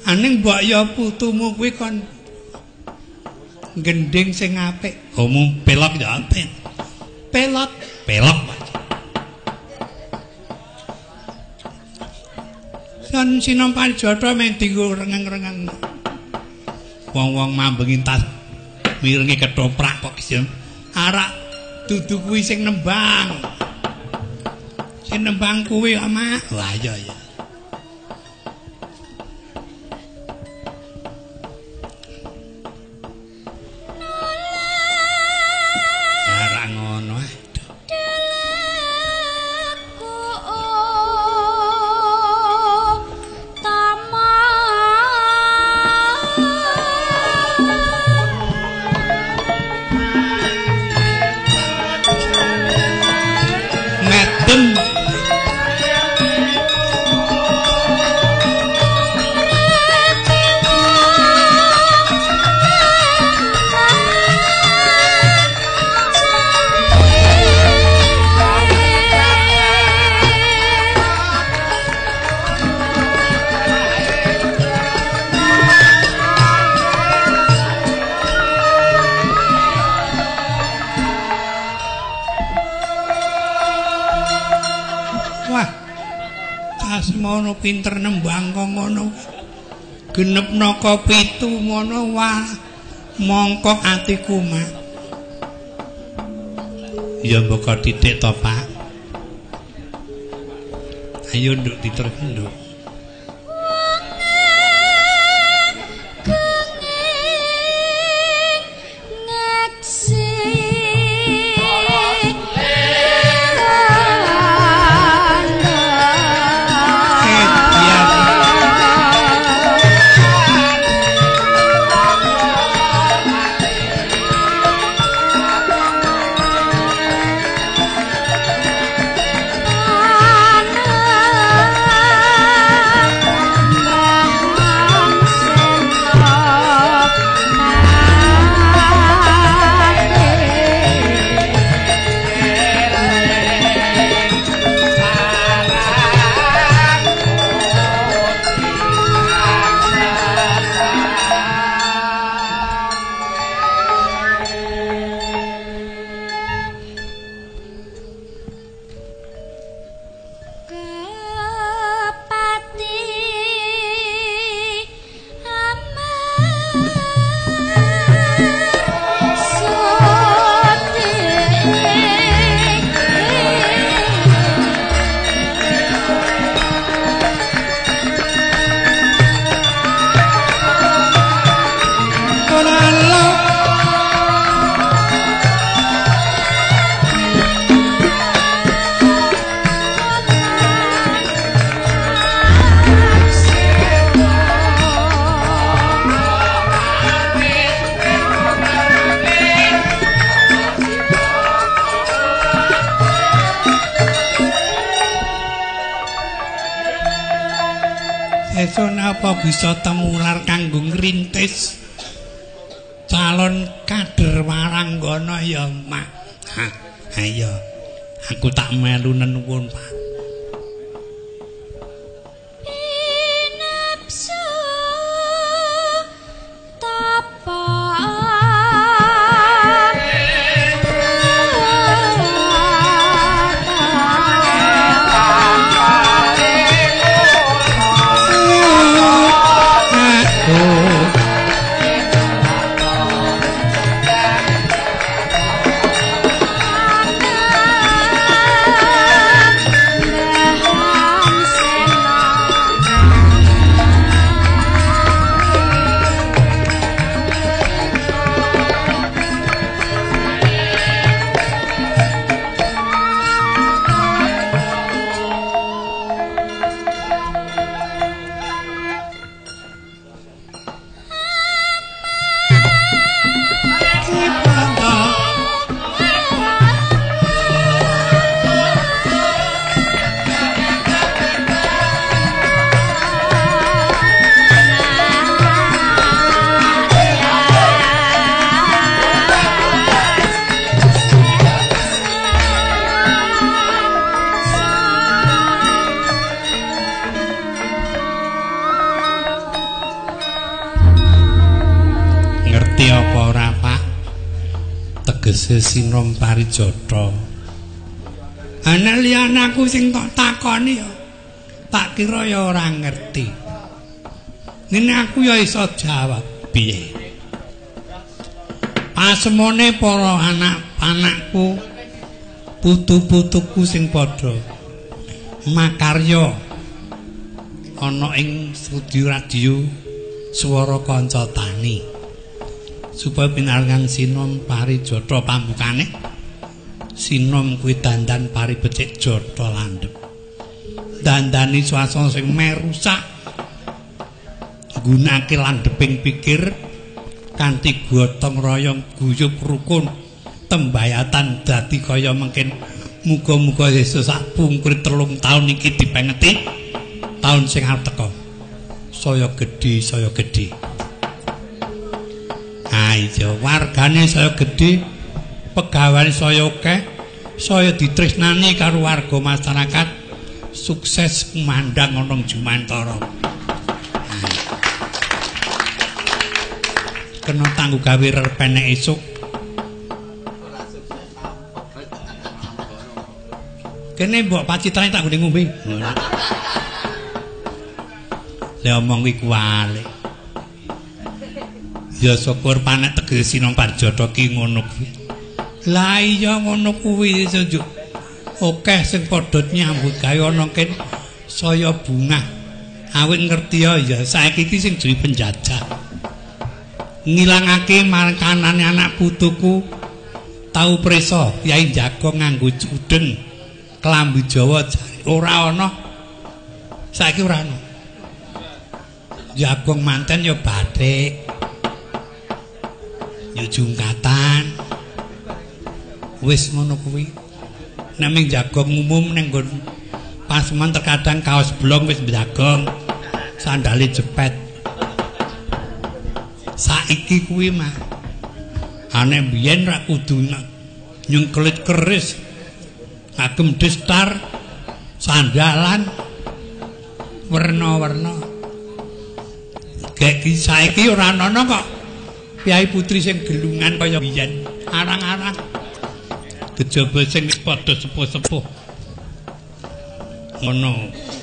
Aning mbok ya putumu kuwi kon gending sing apik. Omong pelok ya apik. Pelok. Kan Sinopati Jatha mung dienggo rengeng-rengeng. Wong-wong mambengi tas mirengi ketoprak kok isih arak dudu kuwi sing nembang. Sing nembang kuwi ama. Wah iya ya. Pinter nembang kok ngono. Genepno ka 7 ngono wah. Mongko atiku mak. Ya mbok titik to, Pak. Ayo nduk diterus nduk. Apa bisa temular kanggo ngrintis calon kader Waranggana ya Mak. Ha iya. Aku tak melu nenuwun Pak. ngerti apa ora Pak tegese Sinom Parijata ana liyane aku sing tak takoni ya tak kira ya ora ngerti ngene aku ya iso jawab piye pasemone para anak-anakku putu-putuku sing padha makarya ana ing studio radio Swara Kanca Tani supaya pinaringan Sinom Parijata pambukane Sinom kuwi dandan paribecik jatha landhep dandani swasana sing merusak nggunakake landheping pikir kanthi gotong royong guyub rukun tembayatan dadi kaya mungkin muga-muga Yesus sak pungkur 3 taun iki dipengeti taun sing arep teka saya gedhe iya wargane saya gedhe pegawane saya akeh saya ditresnani karo warga masyarakat sukses kumandang ana Jumantara kena tanggung gawe repenek esuk kene mbok pacitrane tak ngene ngombe le omong kuwi kuwalik ya syukur panek tegese Sinom Parijata ki ngono kuwi lah iya ngono kuwi sejuk akeh sing padha nyambut gawe ana ken saya bungah awit ngerti ya saiki iki sing duwe penjajah ngilangake markanane anak putuku tau prisa Kyai Jagong nganggo cudeng kelambi Jawa ora ana saiki ora ana Jagong manten ya batik ya jungkatan wis ngono kuwi nek ming Jagong umum ning nggon paseman terkadang kaos blong wis Jagong sandale jepet saiki kuwi mah ane biyen ra kudu nyengklit keris agem destar sandalan werna-werna Geki saiki ora ana kok Kyai putri sing gelungan kaya biyen arang-arang kejaba sing padha sepuh-sepuh ngono